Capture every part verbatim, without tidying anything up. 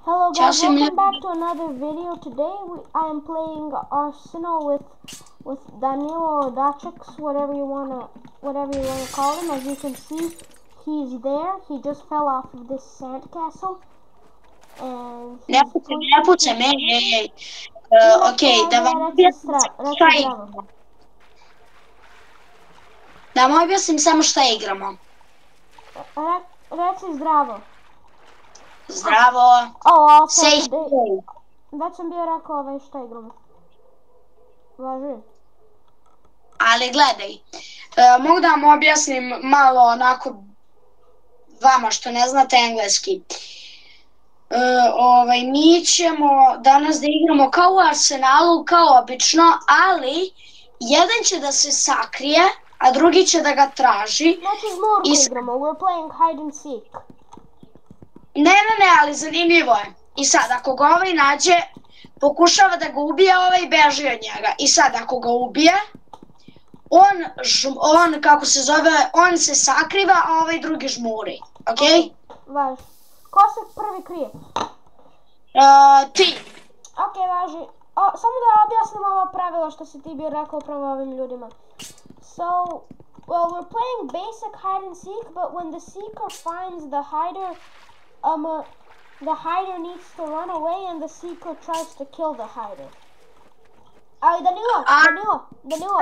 Hello Ćao guys, svim welcome back ljudima. to another video. Today we, I am playing Arsenal with with Danilo or Dacic, whatever you wanna whatever you wanna call him. As you can see, he's there. He just fell off of this sandcastle, and Ne he's pucaj, pointing ne to pucaj, ej, heaven. ej, ej. Uh, ok, Inače, da ajde, vam reci, objasnim stra, samo reci šta zdravo. igramo. Da vam objasnim samo šta igramo. Re, reci zdravo. Zdravo. Oh, also Say today, hello. već sam bio rekao ovaj šta igramo. Važi. Ali gledaj, uh, mogu da vam objasnim malo onako vama što ne znate engleski. Uh, ovaj, mi ćemo danas da igramo kao u Arsenalu, kao obično, ali jedan će da se sakrije, a drugi će da ga traži. Znači žmurku I s- igramo, we're playing hide and seek. Ne, ne, ne, ali zanimljivo je. I sad, ako ga ovaj nađe, pokušava da ga ubije, ovaj beži od njega. I sad, ako ga ubije, on, žm- on kako se zove, on se sakriva, a ovaj drugi žmuri. Ok? Važi. Ko se prvi krije? Uh, ti. Ok, važi. O, samo da objasnim ova pravila što si ti bio rekao upravo ovim ljudima. So, well, we're playing basic hide and seek, but when the seeker finds the hider, um, uh, the hider needs to run away and the seeker tries to kill the hider. Ali Danilo, A- Danilo, Danilo,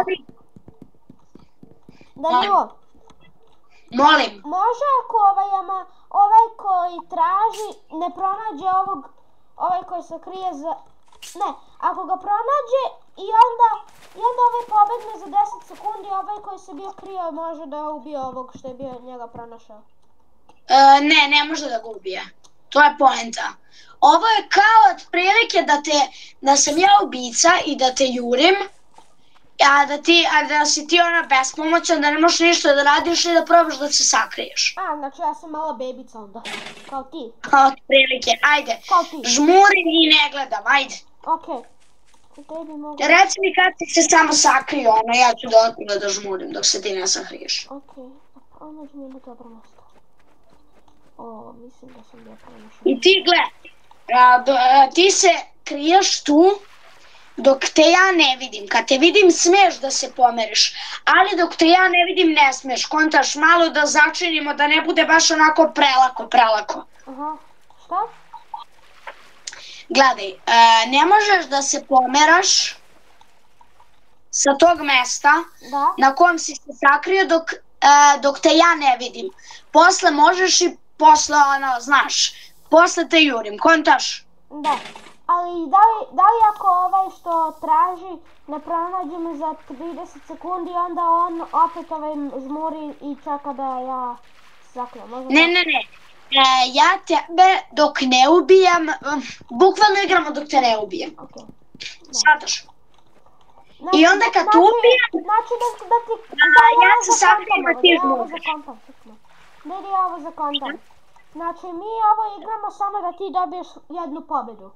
Danilo. Molim. Može ako ovaj, ama, ovaj koji traži ne pronađe ovog, ovaj koji se krije za... Ne, ako ga pronađe i onda, i onda ovaj pobegne za deset sekundi, ovaj koji se bio krio može da ubije ovog što je bio njega pronašao. Uh, ne, ne može da ga ubije. To je poenta. Ovo je kao otprilike da te, da sam ja ubica i da te jurim, a da ti, a da si ti ona bespomoćna, da ne možeš ništa da radiš i da probaš da se sakriješ. A, znači ja sam mala bebica onda, kao ti, Otprilike, ajde. kao ti. Žmurim i ne gledam, ajde. Okej. Tebi mogu... Reci mi kad ti se samo sakrio, ono ja ću da otkuda da žmurim dok se ti ne sakriješ. Okej, a pronađi mi jedno dobro mjesto. O, mislim da sam bio pronašao. I ti gle, a, do- a, ti se kriješ tu dok te ja ne vidim. Kad te vidim smiješ da se pomeriš, ali dok te ja ne vidim ne smiješ. Kontaš malo da začinimo da ne bude baš onako prelako, prelako. Aha, šta? Gledaj, e, ne možeš da se pomeraš sa tog mesta Da? na kom si se sakrio dok, e, dok te ja ne vidim. Posle možeš i posle ono, znaš, posle te jurim, kontaš? Da. Ali da li, da li ako ovaj što traži ne pronađe me za trideset sekundi, onda on opet ovaj žmuri i čeka da ja sakrijem? Možda Ne, tako? ne, ne. E, ja tebe dok ne ubijam, um, bukvalno igramo dok te ne ubijem. Okej. Shvataš? Znači, I onda kad te znači- ubijem, Znači da, da ti... Da, Da, ja ovo se za sakrijem, kontam, a ti da ja ovo za žmuriš. kontam, sekund. Da ide ovo za kontam. Znači mi ovo igramo samo da ti dobiješ jednu pobjedu.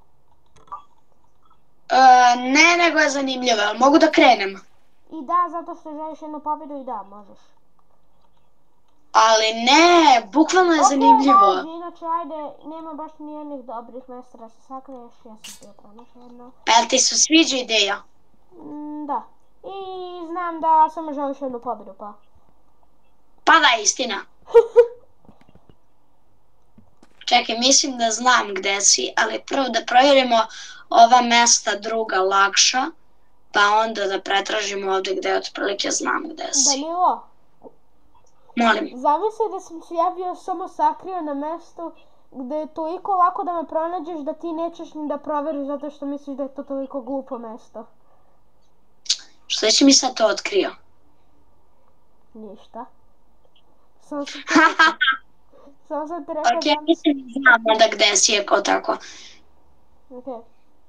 e, ne, nego je zanimljivo, jel mogu da krenem? I da, zato što želiš jednu pobjedu i da, možeš. Ali ne, bukvalno je zanimljivo. Ok, važi, inače ajde, nema baš nijednih dobrih mjesta da se sakriješ, ja sam bio pronašao jedno. Jel ti se sviđa ideja? Mm, da. I znam da samo želiš jednu pobjedu, pa. Pa da, istina. Čekaj, mislim da znam gde si, ali prvo da provjerimo ova mesta druga lakša, pa onda da pretražimo ovdje gde otprilike znam gde si. Danilo, Molim. zamisli da sam se ja bio samo sakrio na mjestu gdje je toliko lako da me pronađeš da ti nećeš ni da provjeriš zato što misliš da je to toliko glupo mjesto. Što će mi sad to otkrio? Ništa. Samo sam ti rekao, samo sam ti rekao Ok, da... mislim da znam onda gde si je ko tako. Okej.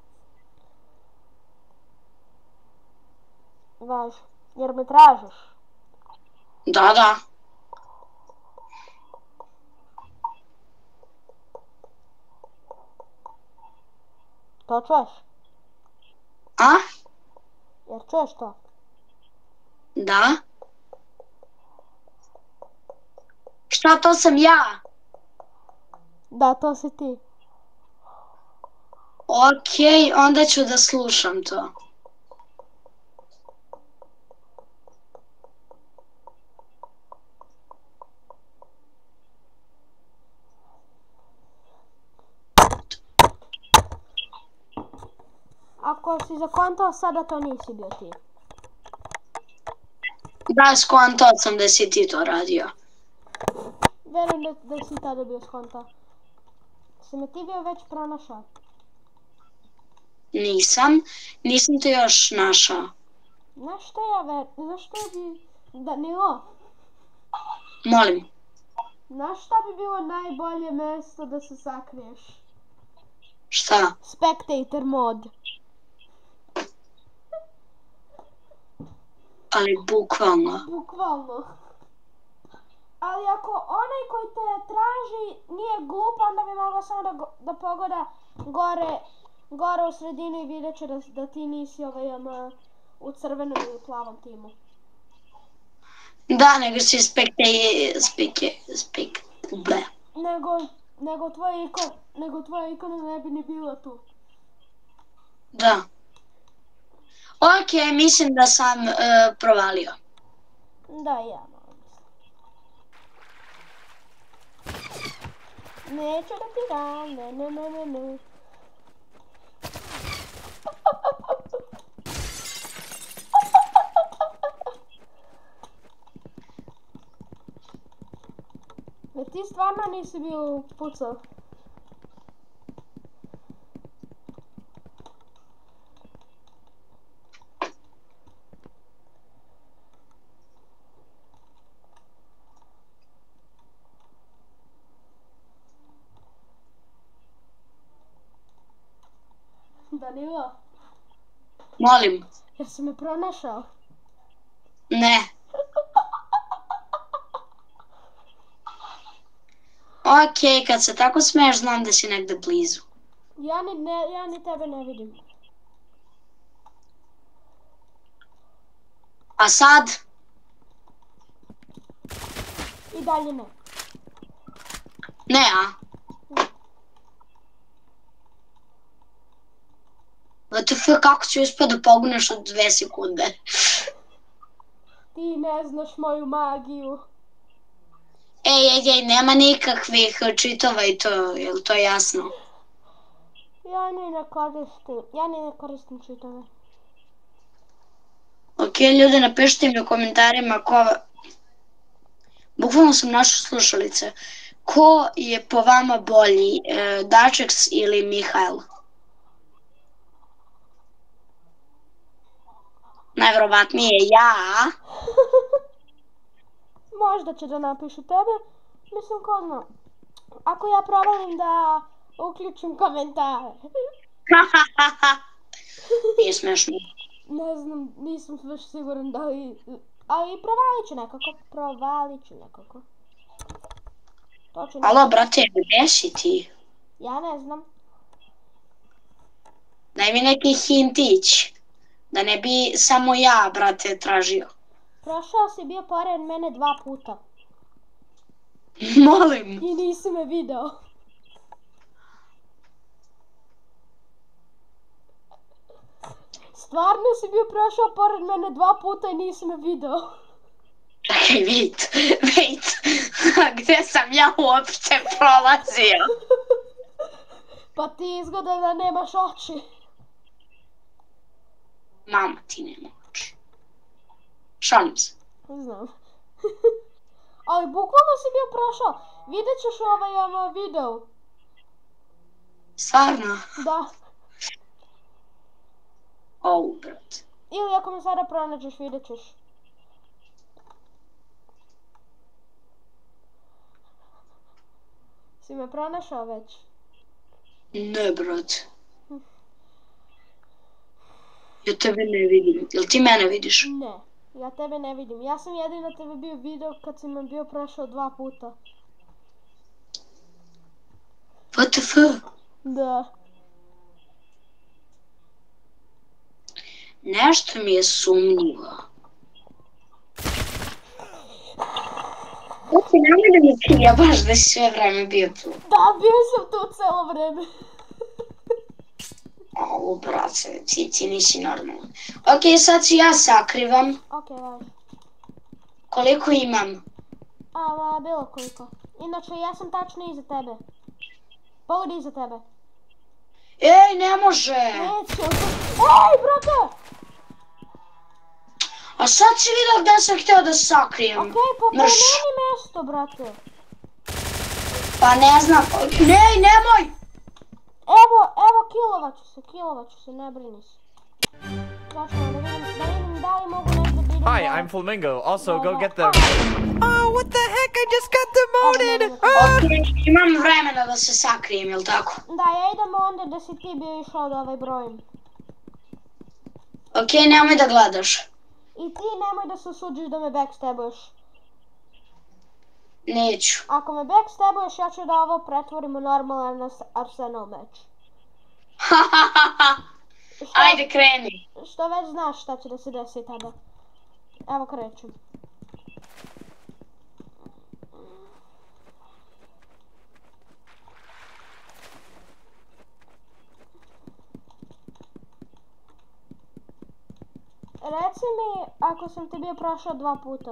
Važi, jer me tražiš. Da, da. To čuješ? A? Jer čuješ to? Da. Šta, to sam ja? Da, to si ti. Okej, onda ću da slušam to. Ako si zakontao sada, to nisi bio ti. Da, skontao sam da si ti to radio. Verujem da, da si tada bio skontao. Si me ti bio već pronašao? Nisam, nisam te još našao. Znaš što ja ver... Znaš što bi... Danilo? Molim. Znaš šta bi bilo najbolje mjesto da se sakriješ? Šta? Spectator mod. Ali bukvalno. Bukvalno. Ali ako onaj koji te traži nije glup, onda bi mogao samo da, da pogleda gore, gore u sredini i vidjet će da, da ti nisi ovaj, um, u crvenom ili plavom timu. Da, nego si spekte... spekte... spekte... ble. Nego, nego tvoja ikona, nego tvoja ikona ne bi ni bila tu. Da. Ok, mislim da sam uh, provalio. Da, ja malo mislim. Neću da ti dam, ne, ne, ne, ne, ne. Ne, ti stvarno nisi bio pucao. Danilo, Molim. jesi me pronašao? Ne. Ok, kad se tako smeješ, znam da si negde blizu. Ja ni, ne, ja ni tebe ne vidim. A sad? I dalje ne. Ne, a? W T F, kako si uspio da poguneš od dve sekunde? Ti ne znaš moju magiju. Ej, ej, ej, nema nikakvih čitova i to, je li to jasno? Ja ni ne koristim, ja ni ne koristim čitove. Ok, ljudi, napišite mi u komentarima ko... Bukvalno sam našao slušalice. Ko je po vama bolji, e, Dačeks ili Mihajl? Najverovatnije ja. Možda će da napišu tebe. Mislim, ko zna. Ako ja probavam da uključim komentare. Nije smešno. Ne znam, nisam baš siguran da li... Ali provalit ću nekako, provalit ću nekako. To ću nekako. Alo, brate, gdje si ti? Ja ne znam. Daj mi neki hintić. Da ne bi samo ja, brate, tražio. Prošao si bio pored mene dva puta. Molim. I nisi me video. Stvarno si bio prošao pored mene dva puta i nisi me video. Čekaj, wait, wait. Gdje sam ja uopće prolazio? Pa ti izgleda da nemaš oči. Mama ti nema oči. Šalim se. Znam. Ali bukvalno si bio prošao. Vidjet ćeš ovaj um, video. Stvarno? Da. O, brat. Ili ako me sada pronađeš, vidjet ćeš. Si me pronašao već? Ne, brat. Ja tebe ne vidim. Jel ti mene vidiš? Ne. Ja tebe ne vidim. Ja sam jedino tebe bio video kad si me bio prošao dva puta. W T F? Da. Nešto mi je sumnjivo. Znači, nemoj da mi krija baš da si sve vreme bio tu. Da, bio sam tu celo vreme. mogu, brate, ti, ti nisi normalan. Ok, sad si ja sakrivam. Ok, važi. Koliko imam? A, bilo koliko. Inače, ja sam tačno iza tebe. Pogodi iza tebe. Ej, ne može! Neću. Ej, brate! A sad si vidio gdje sam htio da sakrijem. Ok, pa promeni mjesto, brate. Pa ne znam, nej, nemoj! Evo, evo, kilovat ću se, kilovat ću se, ne brini se. Znači, da vidim, da vidim da li mogu negdje biti. Hi, I'm Flamingo. Also, go get the... Oh, what the heck? I just got demoted! Ok, imam vremena da se sakrijem, jel tako? Da, ja idem onda da si ti bio išao da ovaj brojim. Ok, nemoj da gledaš. I ti nemoj da se usuđiš da me backstabuješ. Neću. Ako me backstabuješ, ja ću da ovo pretvorim u normalan Arsenal meč. Ajde, kreni. Što već znaš šta će da se desi tada. Evo krećem. Reci mi ako sam te bio prošao dva puta.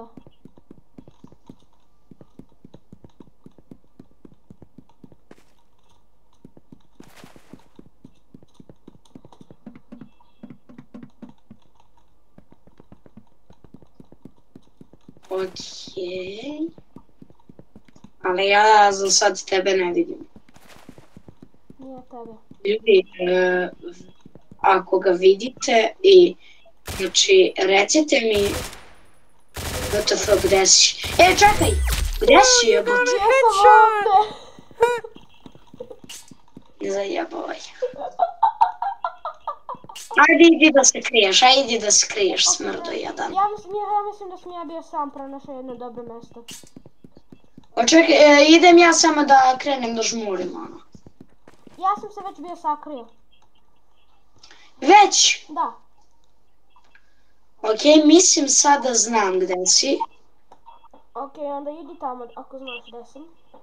Okej. Ali ja za sad tebe ne vidim. Nije tebe. Ljudi, e, ako ga vidite i, znači, recite mi W T F gdje si. E, čekaj! Gdje si, jebote? Ja sam ovdje. Ne zajebavaj. Ajde, idi da se kriješ, ajde idi da se kriješ, smrdo jedan. Ja mislim, ja mislim da sam ja bio sam pronašao jedno dobro mjesto. Očekaj, e, idem ja samo da krenem da žmurim, ono. Ja sam se već bio sakrio. Već? Da. Ok, mislim sad da znam gdje si. Ok, onda idi tamo ako znaš gdje sam.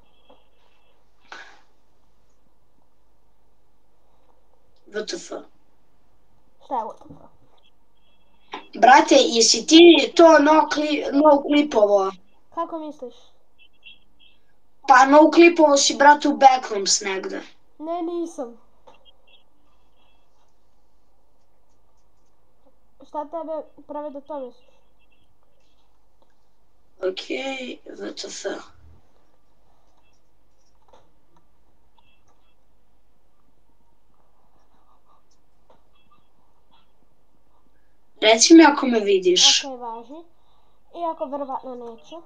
W T F. Šta je what the fuck? Brate, jesi ti to no, kli, no klipovo? Kako misliš? Pa no klipovo si, brate, u Backrooms negde. Ne, nisam. Šta tebe pravi da to misliš? Okej, W T F. Reci mi ako me vidiš. Ok, važi. Iako verovatno neću.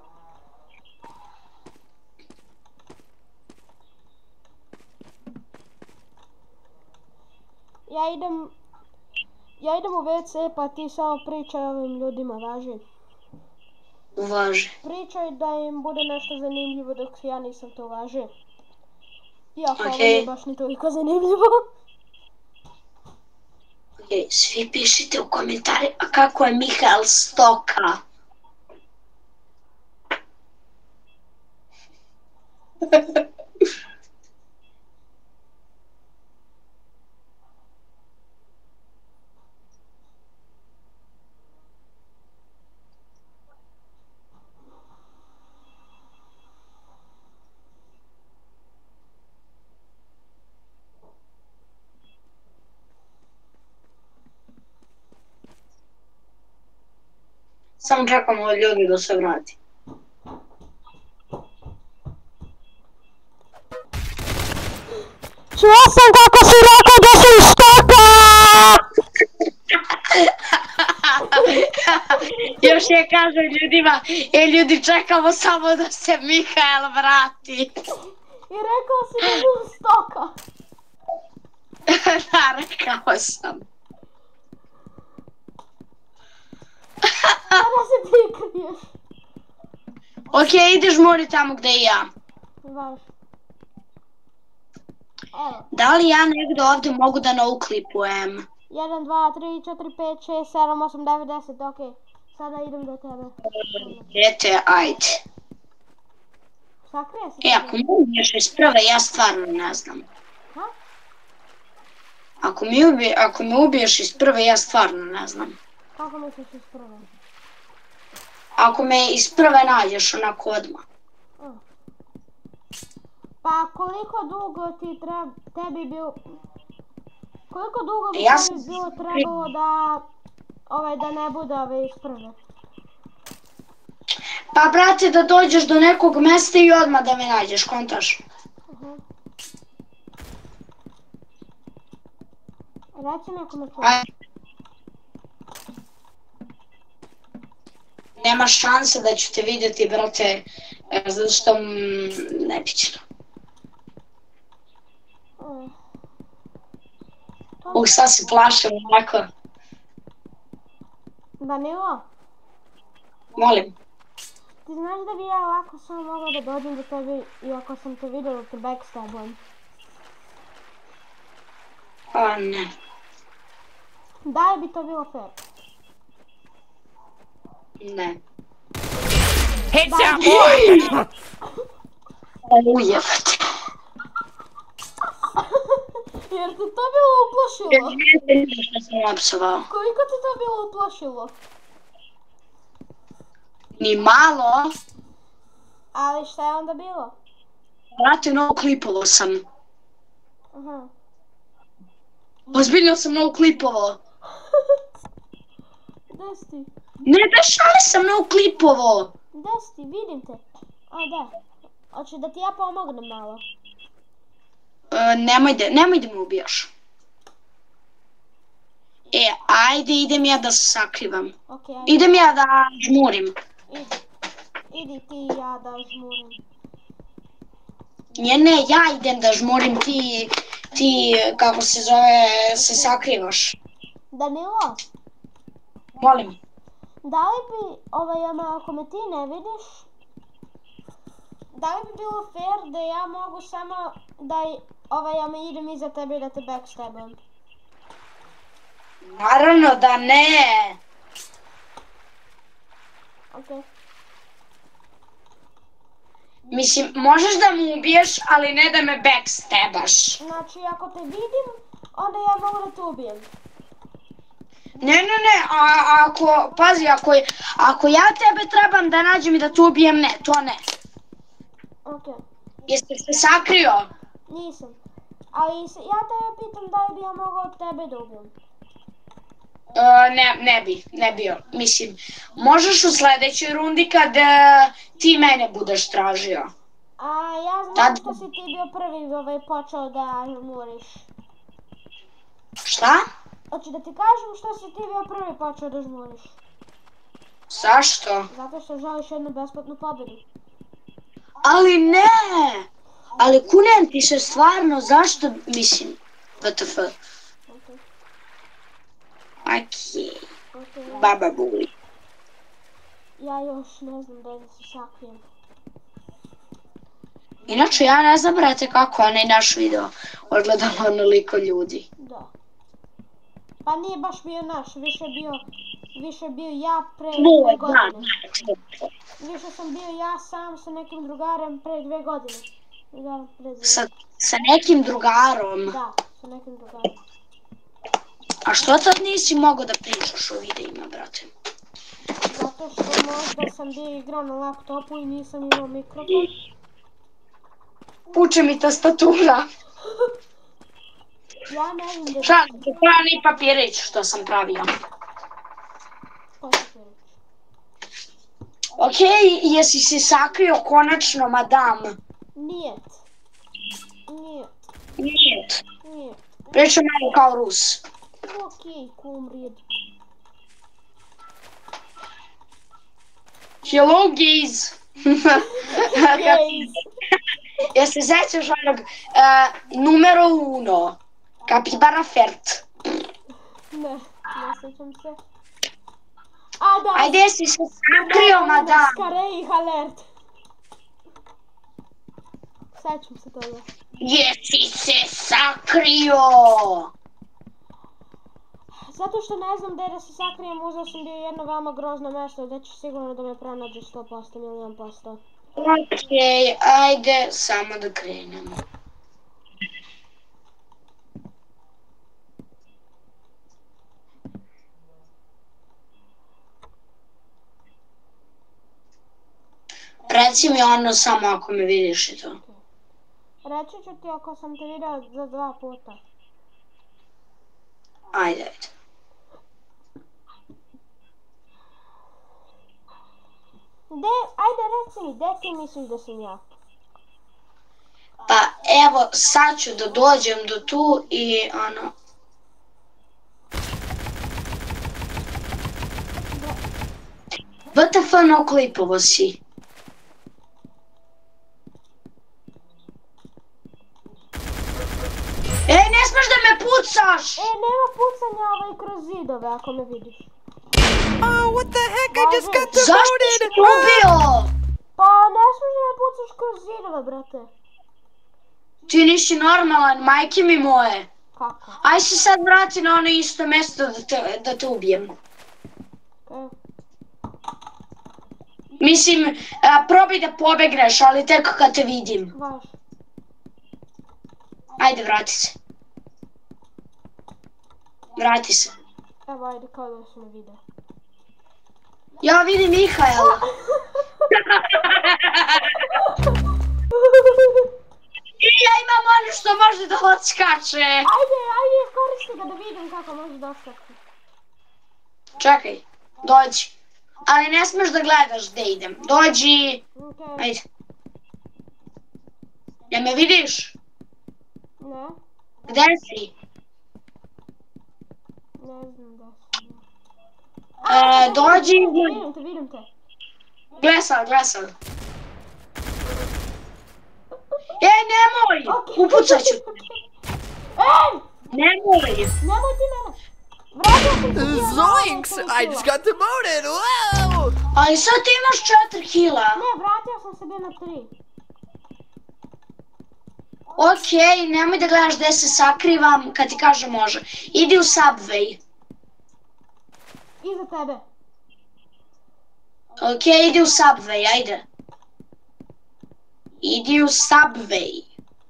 Ja idem... Ja idem u ve ce pa ti samo pričaj ovim ljudima, važi. Uvaži. Pričaj da im bude nešto zanimljivo dok ja nisam to, važi. Iako ovo Ok. nije baš ni toliko zanimljivo. Okej, svi pišite u komentarima kako je Mihael Stoka. Samo čekamo od ljudi da se vrati. Čuo sam kako si rekao da si Stoka! Još je kaže ljudima, e ljudi čekamo samo da se Mihael vrati. I rekao si da sam Stoka. Da, rekao sam. Kada se ti kriješ? Ok, ideš mori tamo gdje i ja. Vaš. Evo. Da li ja negdje ovdje mogu da no-clipujem? jedan, dva, tri, četiri, pet, šest, sedam, osam, devet, deset, okej. Sada idem do tebe. Dete, ajde. Sakrije se. E, ako mogu još iz prve, ja stvarno ne znam. Ha? Ako mi, ubi, ako me ubiješ iz prve, ja stvarno ne znam. Kako misliš iz prve? Ako me iz prve nađeš onako odmah. A. Pa koliko dugo ti treba, tebi bio... Koliko dugo bi Ja tebi sam... bilo trebalo da... Ovaj, da ne bude ove iz prve? Pa brate, da dođeš do nekog mesta i odmah da me nađeš, kontaš? Uh-huh. Reci nekome čuo. Nema šanse da ću te vidjeti, brate, zato što mm, nepično. Uh. Uh, sad se plašim onako. Danilo? Molim. Ti znaš da bi ja lako samo mogla da dođem do tebi i ako sam te vidio da te backstabujem? O ne. Da li bi to bilo fair? Ne. Headshot, boy! Ujevate. Jer ti to bilo uplašilo? Ne znam što sam opsovao. Koliko ti to bilo uplašilo? Ni malo. Ali šta je onda bilo? Brate, novo klipovo sam. Aha. Ozbiljno sam novo klipovo. Gde si ti? Ne, da šali sam novo klipovo. Gde si ti? Vidim te. A da. Hoću da ti ja pomognem malo. E, nemoj da, nemoj da me ubijaš. E, ajde, idem ja da se sakrivam. Okej, ajde. Idem ja da žmurim. Idi. Idi ti i ja da žmurim. Ne, ne, ja idem da žmurim, ti, ti, kako se zove, se sakrivaš. Danilo, Molim. da li bi, ovaj, ama, ako me ti ne vidiš, da li bi bilo fair da ja mogu samo da, ovaj, ama, idem iza tebe i da te backstabujem? Naravno da ne. Okej. Mislim, možeš da me ubiješ, ali ne da me backstabaš. Znači, ako te vidim, onda ja mogu da te ubijem. Ne, ne, ne, a, ako, pazi, ako, ako ja tebe trebam da nađem i da te ubijem, ne, to ne. Okej. Jeste se sakrio? Nisam. Ali se, ja tebe pitam da li bi ja mogao od tebe da ubijem. Uh, ne, ne bi, ne bio. Mislim, možeš u sljedećoj rundi kad uh, ti mene budeš tražio. A ja znam Tad... što si ti bio prvi ovaj, počeo da žmuriš. Šta? Hoću da ti kažem što si ti bio prvi počeo da žmuriš. Zašto? Zato što želiš jednu besplatnu pobjedu. Ali ne! Ali kunem ti se stvarno, zašto, mislim, W T F. Okay. Okej, Okay, ja, baba buli. ja još ne znam da se sakrijem. Inače, ja ne znam, brate, kako onaj naš video odgledalo onoliko ljudi. Da. Pa nije baš bio naš, više bio, više bio ja pre Ne, dve da, godine. da. Više sam bio ja sam sa nekim drugarem pre dve godine. Drugar pre dve. Sa, sa nekim drugarom. Da, sa nekim drugarom. A što tad nisi mogao da pričaš o videima, brate? Zato što možda sam bio igrao na laptopu i nisam imao mikrofon. Puče mi tastatura. Ja ne znam da... Šalim se, prani papirić što sam pravio. Ko će ti reći? Okej, jesi se sakrio konačno, madam? Nijet. Nijet. Nijet. Nijet. Pričam malo kao Rus. Okej, kumrid. Hello, gays. Gays. Jel se sećaš onog uh, numero uno? Capibara Fert. Ne, ne sjećam se. A da, Ajde, jesi se sakrio, madam? Skarejih alert. Sećam se toga. Jesi se sakrio? Zato što ne znam gdje da se sakrijem, uzeo sam bio jedno veoma grozno mjesto gdje će sigurno da me pronađe sto posto, milijon posto. Okej, ajde, samo da krenemo. reci mi ono samo ako me vidiš i to. Reći ću ti ako sam te vidio za dva puta. Ajde, ajde. De, ajde reci mi, gde ti misliš da sam ja? Pa evo, sad ću da dođem do tu i ono... W T F no klipovo si. E, ne smeš da me pucaš! E, nema pucanja ovaj kroz zidove ako me vidiš. Oh, what the heck? I just got Zašto si demoted! me ubio? Pa ne smeš da me pucaš kroz zidove, brate. Ti nisi normalan, majke mi moje. Kako? Aj se sad vrati na ono isto mesto da te, da te ubijem. Okay. Mislim, a, probaj da pobegneš, ali tek kad te vidim. Vaš. Ajde, vrati se. Vrati se. Evo, ajde, kao da su me vidio. Ja vidim Mihaela. I ja imam ono što može da odskače. Ajde, ajde, koristi ga da vidim kako može da oskati. Čekaj, dođi. Ali ne smeš da gledaš gde idem. Dođi. Okay. Ajde. Ja me vidiš? Ne, Gde si? ne znam da sam. E, dođi. Vidim te, vidim te. Glesal, glesal. E, nemoj! Okay. Upucat ću te. Ej! Nemoj! Nemoj ti mene! Vratio sam se bio Zoinks! I just got demoted! Wow! Ali sad ti imaš četiri kila. Ne, vratio sam se bio na tri. Okej, nemoj da gledaš gde se sakrivam, kad ti kažem može. Idi u Subway. Iza tebe. Okej, idi u Subway, ajde. Idi u Subway.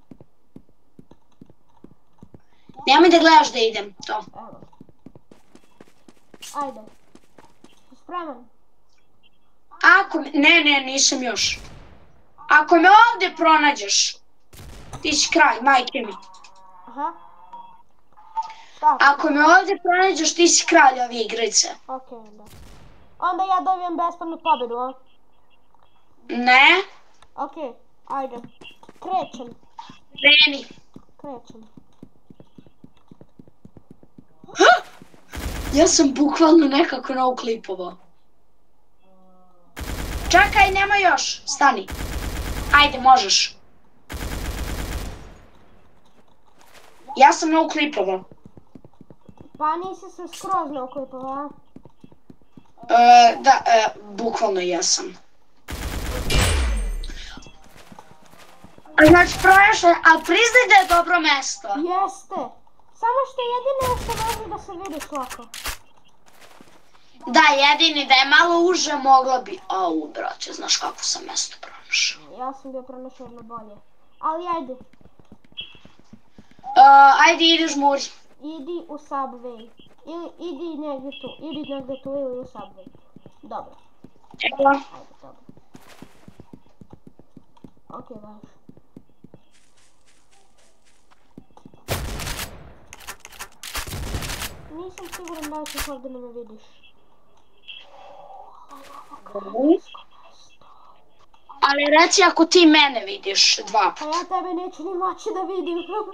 Nemoj da gledaš da idem, to. Evo. Ajde. Si spreman? Ako me... Ne, ne, nisam još. Ako me ovdje pronađeš, ti si kralj, majke mi. Aha. Tako. Ako me ovdje pronađeš, ti si kralj ove igrice. Okej, da. Onda ja dobijem besplatnu pobjedu, a? Ne? Okej, ajde. Krećem, Kreni. krećem. Ja sam bukvalno nekako na uklipovao. Čekaj, nema još. Stani. Ajde, možeš. Ja sam na uklipovao. Pa nisi se skroz na uklipova, a? E, da, e, bukvalno jesam. Znači, prošle, ali priznaj da je dobro mesto. Jeste. Samo što jedino što može da se vidiš lako. Da, jedini da je malo uže moglo bi... Au, braće, znaš kako sam mesto pronašao. Ja sam bio pronašao jedno bolje. Ali ajde, Uh, ajde, ideš muđi. idi u Subway. Ili idi negdje tu, idi negdje tu ili u Subway. Dobro, Evo. ajde, dobro. Okej, vaš. Nisam siguran da ćeš ovdje da me vidiš. Ali reci ako ti mene vidiš dva Pa puta. ja tebe neću ni moći da vidim.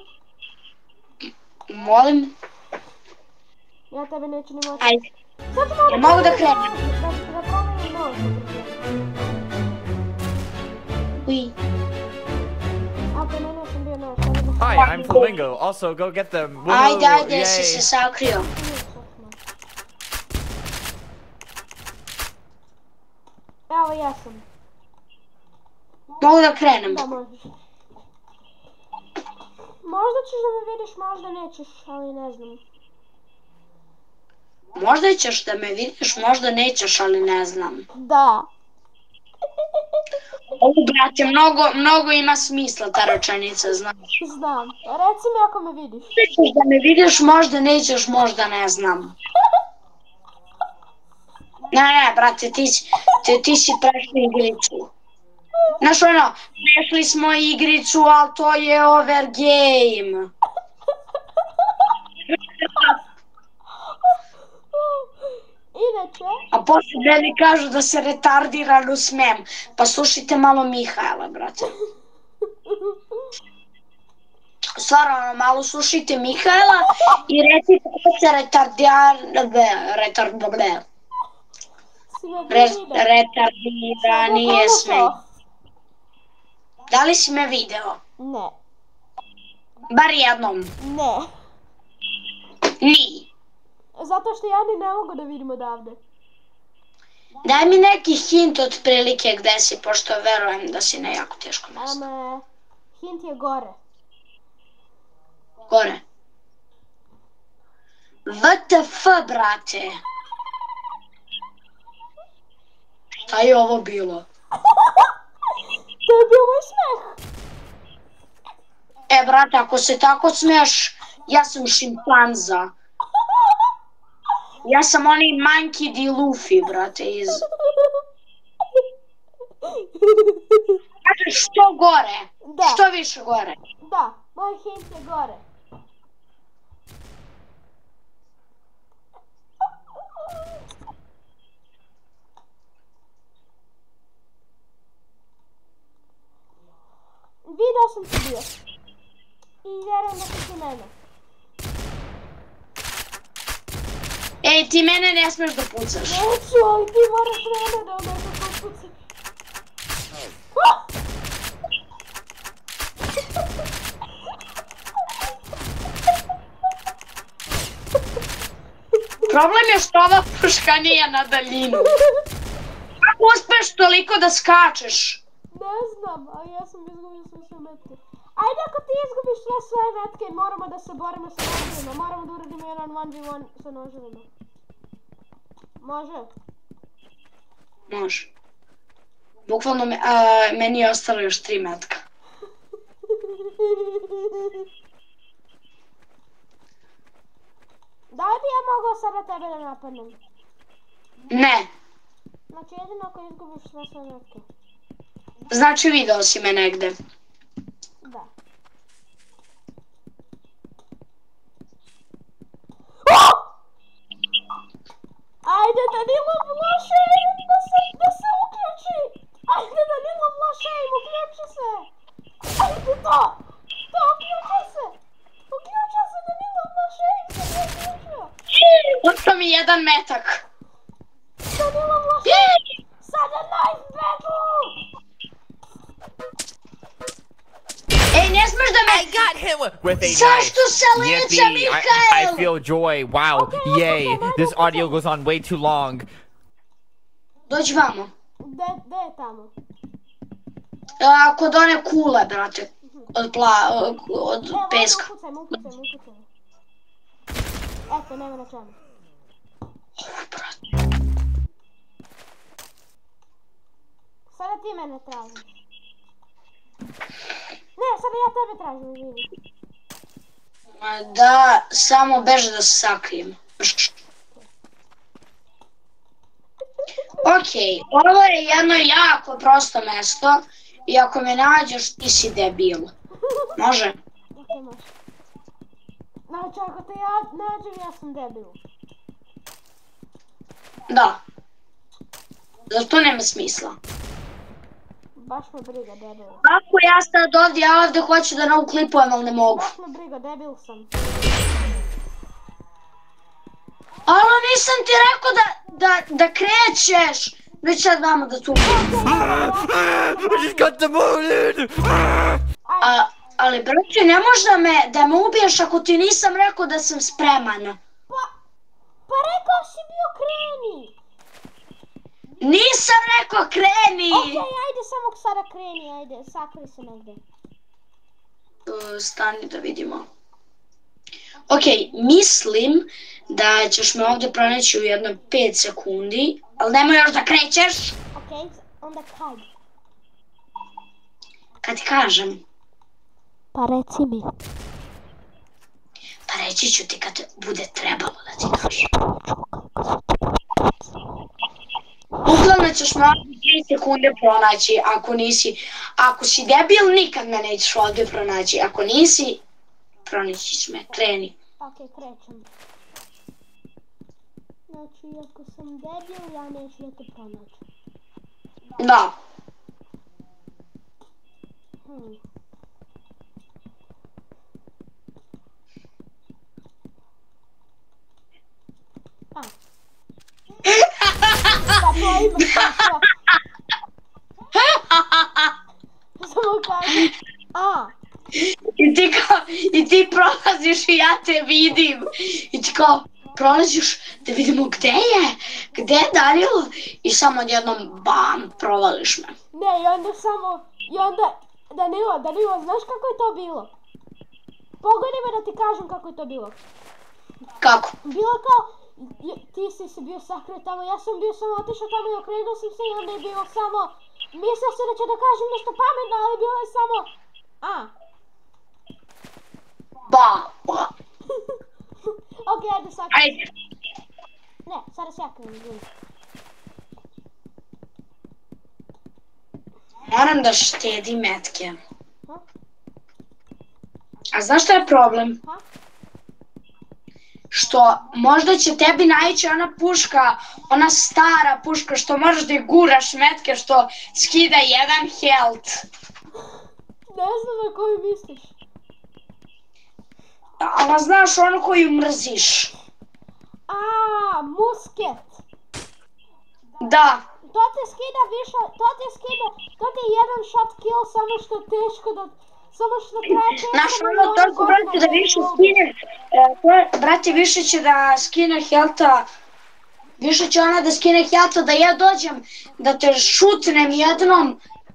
Molim. Ja tebe neću ni moći. Ajde. Sad ću malo Ja mogu da promijenim krenem. nož, Da, da promijenim nož. Ui. A, promijenio sam bio nož. sad idem. Hi, I'm Flamingo. Also, go get the woohoo. Ajde, ajde, si Yay. se sakrio. Nije časno. Evo ja sam. Mogu da krenem. Da, možeš. Možda ćeš da me vidiš, možda nećeš, ali ne znam. Možda ćeš da me vidiš, možda nećeš, ali ne znam. Da. Ovo, brate, mnogo, mnogo ima smisla ta rečenica, znaš. Znam. Reci mi ako me vidiš. Ćeš da me vidiš, možda nećeš, možda ne znam. Ne, ne, brate, ti si, ti, ti si prešli igricu. Znaš ono, našli smo igricu, ali to je overgame. Inače... A poslije meni kažu da se retardirano smem. Pa slušajte malo Mihajla, brate. Stvarno, malo slušajte Mihajla i recite ko se retardirano... Retardiranije sme. Da li si me video? Ne. Bar jednom? Ne. Ni. Zato što ja ni ne mogu da vidim odavde. Daj mi neki hint od prilike gde si, pošto verujem da si na jako teško mjesto. Um, hint je gore. Gore. W T F, brate. Šta je ovo bilo? To je bio moj smeh. E, brate, ako se tako smiješ, ja sam šimpanza. Ja sam onaj Monkey D. Luffy, brate, iz... Kažeš što gore? Da. Što više gore? Da, moj hint je gore. Video sam ti bio. I vjerujem da si ti mene. Ej, ti mene ne smiješ da pucaš. Neću, ali ti moraš mene da nekako pucaš. Problem je što ova puška nije na daljinu. Kako uspeš toliko da skačeš? Ne znam, ali ja sam izgubio sve sve metke. Ajde, ako ti izgubiš sve svoje metke, moramo da se borimo sa noževima. Moramo da uradimo jedan one v one sa noževima. Može? Može. Bukvalno me, a, meni je ostalo još tri metka. Da li bi ja mogao sada tebe da napadnem? Ne. Znači jedino ako izgubiš sve svoje metke. Znači video si me negde. Da. Ajde Danilo, loše im da se, da se uključi! Ajde Danilo, loše im, uključi se! Ajde to! To, uključi se! Uključi se Danilo, loše im se uključio! Ostao mi jedan metak. Danilo, loše im! Sada knife battle! Ej, ne smiješ da me... I got him with a Zašto knife. se lijeća, Yippee! I, Mikael? I feel joy. Wow! Okay, Yay! okay, This okay. audio goes on way too long. Dođi vamo. Gde, gde je tamo? A, kod one kule, brate. Od pla... od Evo, peska. upucajmo, upucajmo, upucajmo. Eto, nema na čemu. Sada ti mene tražiš. Ne, sada ja tebe tražim, izvini. Ma da, samo beže da se sakrijem. Okej, ovo je jedno jako prosto mesto i ako me nađeš ti si debil. Može? Ok, može. Znači, ako te ja nađem, ja sam debil. Da. Zato to nema smisla. Baš me briga, debil. Ako ja sad ovdje, ja ovdje hoću da novu klipujem, ali ne mogu. Baš me briga, debil sam. Alo, nisam ti rekao da, da, da krećeš. Već sad vama da tu. I just got demoted! A, ali brate, ne može da me, da me ubiješ ako ti nisam rekao da sam spreman. Pa, pa rekao si bio kreni. Nisam rekao kreni! Okej, ajde, samo sada kreni, ajde, sakri se negdje. Uh, stani da vidimo. Okej, mislim da ćeš me ovdje pronaći u jedno pet sekundi, ali nemoj još da krećeš. Okej, onda kad? Kad ti kažem. Pa reci mi. Pa reći ću ti kad bude trebalo da ti kažem. Uglavnom ćeš me ovdje tri sekunde pronaći, ako nisi, ako si debil, nikad me nećeš ovdje pronaći, ako nisi, pronaćiš me, kreni. Ok, krećem. Znači, ako sam debil, ja neću da te pronaći. Da. Hmm. A. Pa to ima što. Samo kažem. A. I ti kao, i ti prolaziš i ja te vidim. I ti kao, prolaziš da vidimo gde je, gde je Danilo i samo odjednom bam, provališ me. Ne, i onda samo, i onda, Danilo, Danilo, znaš kako je to bilo? Pogodi me da ti kažem kako je to bilo. Kako? Bilo kao, ti si se bio sakrio tamo, ja sam bio samo otišao tamo i okrenuo sam se i onda je bilo samo, mislio se da ću da kažem nešto pametno, ali bilo je samo, a. Ba, ba. Ok, ajde sakrio. Ajde. Ne, sada se ja krenem, gledaj. Moram da štedi metke. Ha? A znaš šta je problem? Ha? Što možda će tebi naići ona puška, ona stara puška što možeš da je guraš metke što skida jedan health. Ne znam na koju misliš. Ali znaš onu koju mrziš. A, musket. Da. To te skida više, to te skida, to ti je jedan shot kill, samo što je teško da, samo što traje teško Znaš da ono, to će brate da više skine, e, to je, brate više će da skine healtha, više će ona da skine healtha da ja dođem, da te šutnem jednom.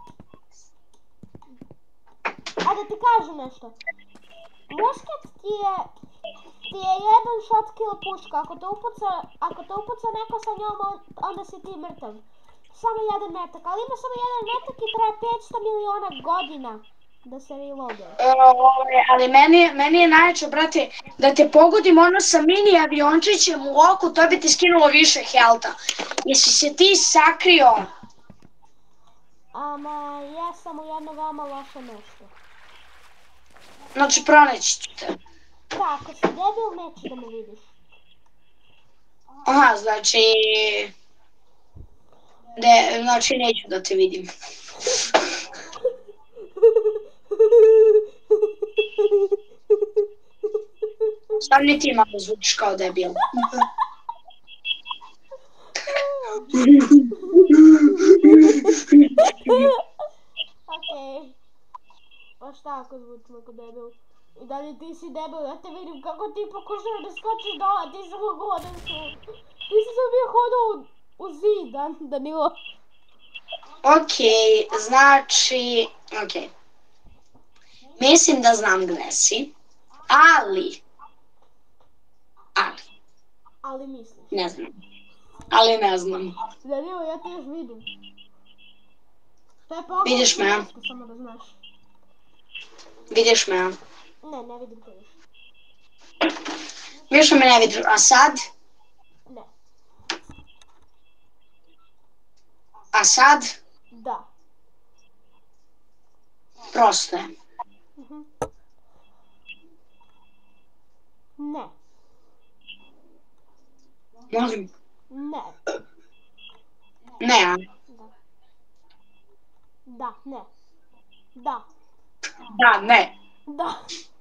A da ti kažem nešto. Musket ti je, ti je jedan shot kill puška, ako te upuca, ako te upuca neko sa njom, onda si ti mrtav. Samo jedan metak, ali ima samo jedan metak i traje petsto miliona godina da se reloaduje. E, ali meni, meni je najjače, brate, da te pogodim ono sa mini aviončićem u oku, to bi ti skinulo više healtha. Jesi se ti sakrio? Ama, ja sam u jedno veoma loše mjesto. Znači, pronaći ću te. Da, ako si debil, neću da me vidiš. Aha, znači... De, znači, neću da te vidim. Sam ni ti malo zvučiš kao debil. Okej. Pa šta ako zvučim ako debil? I dalje ti si debil, ja te vidim kako ti pokušaš da skočiš dole, ti si hodan su. Ti si sam bio hodao u, u zid, Danilo. Okej, znači... Okej. Mislim da znam gde si, ali... Ali, Ali misliš. ne znam. Ali ne znam. Danilo, ja te još vidim. To je pogledaj. Vidiš me? Samo da znaš. Vidiš me? Ne, ne vidim te više. Više me ne vidiš, a sad? Ne. A sad? Da. Prosto je. Mhm. Ne. Molim? Ne. Ne, a? Da. Da, ne. Da. Da, ne. Da.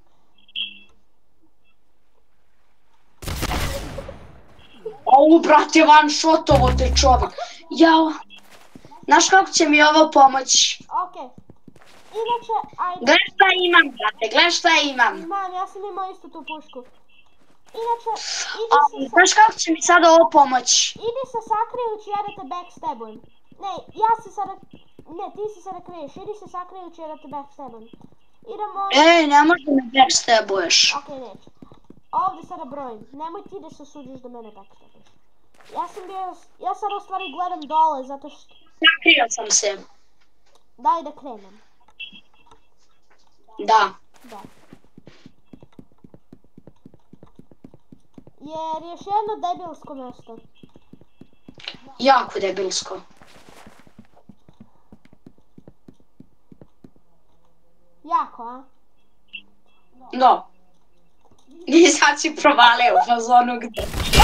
Au, brate, van šotovo te čovjek. Jao. Znaš kako će mi ovo pomoći? Okej. Inače, ajde. Gledaj šta imam, brate, gledaj šta imam. Znam, ja sam imao isto tu pušku. Inače, idi A, se sa... znaš kako će mi sada ovo pomoći? Idi se sakrijući, ja da te backstabujem. Ne, ja se sada... Ne, ti se sada kriješ, idi se sakrijući, ja da te backstabujem. Idemo... Ej, ne možda me backstabuješ. Okej, neću. Ovdje sada brojim. Nemoj ti da se suđiš da mene backstabuješ. Ja sam bio... Ja sad u stvari gledam dole, zato što... Sakrio sam se. Daj da krenem. Da. Da. Jer još jedno debilsko mjesto. Jako debilsko. rekao, a? No. I sad si provalio u fazonu gde.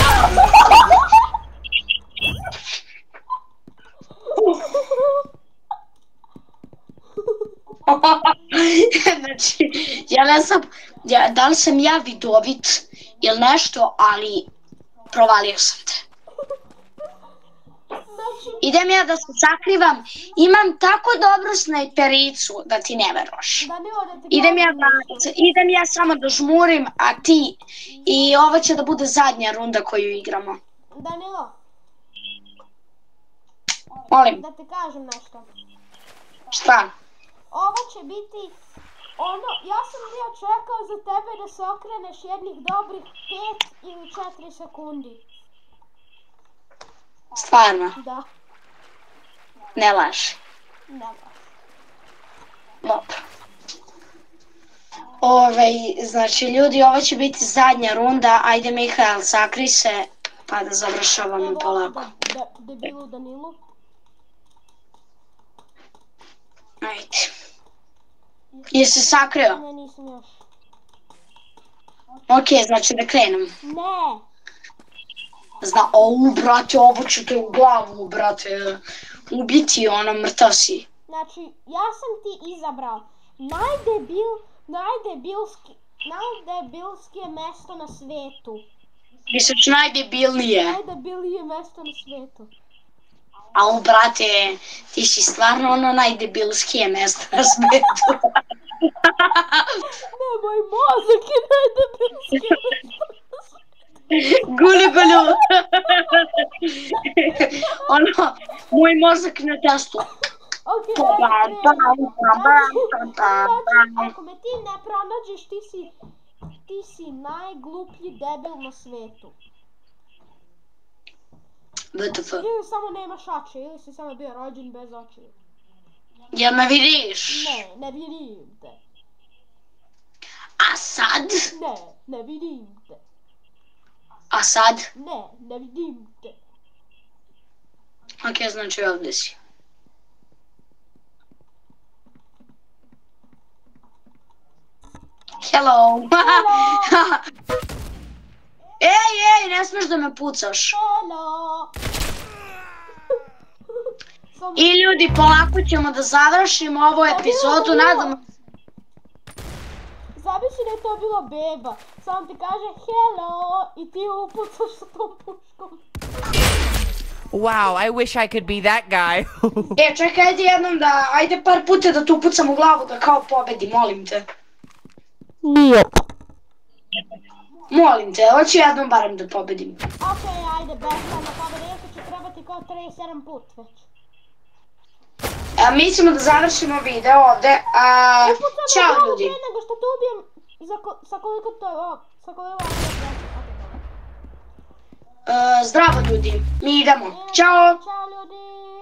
Znači, ja ne znam, ja, da li sam ja vidovit ili nešto, ali provalio sam te. Idem ja da se sakrivam, imam tako dobru snajpericu da ti ne veroš. Idem ja, da, idem ja samo da žmurim, a ti, i ovo će da bude zadnja runda koju igramo. Danilo, Molim, da ti kažem nešto. šta? Ovo će biti, ono, ja sam bio čekao za tebe da se okreneš jednih dobrih pet ili četiri sekundi. Stvarno, Da, ne laži. da. Dobro. Ove, znači, ljudi, ovo će biti zadnja runda. Ajde, Mihael, sakri se, pa da završavamo Evo polako. da, da, debilu Danilu. Ajde. Jesi se sakrio? Ne, nisam još. Ok, znači da krenem. Ne! Zna, ovu, brate, ovo ću te u glavu, brate, ubiti, ono, mrtav si. Znači, ja sam ti izabrao najdebil, najdebilski, najdebilskije mesto na svetu. Misliš najdebilnije. Najdebilije mesto na svetu. Au, brate, ti si stvarno ono najdebilskije mesto na svetu. Ne, moj mozak je najdebilskije mesto na svetu. Gulu, gulu. Ono, moj mozak na testu. Ok, ajde krenemo. Znači, ako me ti ne pronađeš, ti si, ti si najgluplji debil na svetu. W T F. Ili samo nemaš oči, ili si samo bio rođen bez očiju. Jel me vidiš? Ne, ne vidim te. A sad? Ne, ne vidim te. A sad? Ne, ne vidim te. Ok, znači ovdje si. Hello. Ej, ej, ne smiješ da me pucaš. Hello. I ljudi, polako ćemo da završimo ovu epizodu, nadamo se. Zamisli da je to bila beba. Samo ti kaže hello i ti je upucaš sa tom puškom. Wow, I wish I could be that guy. E, čekaj, ajde jednom da, ajde par puta da tu pucam u glavu da kao pobedi, molim te. Nije. Molim te, hoću jednom barem da pobedim. Ok, ajde, bespravna pobeda, iako će trebati kao trideset sedam put već. A, mi ćemo da završimo video ovde, a, ćao ljudi. Prije nego što te ubijem, za ko, sa koliko to je ovo, sa koliko je ovo. Uh, zdravo ljudi, mi idemo, ćao. Ćao ljudi.